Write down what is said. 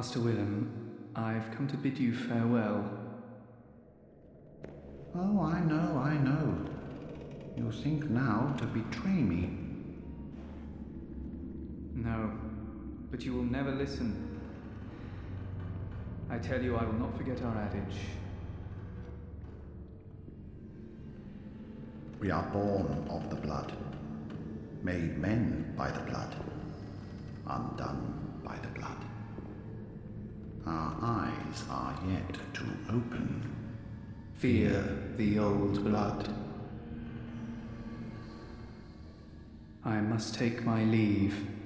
Master Willem, I've come to bid you farewell. Oh, I know. You think now to betray me. No, but you will never listen. I tell you, I will not forget our adage. We are born of the blood, made men by the blood, undone by the blood. Our eyes are yet to open. Fear the old blood. I must take my leave.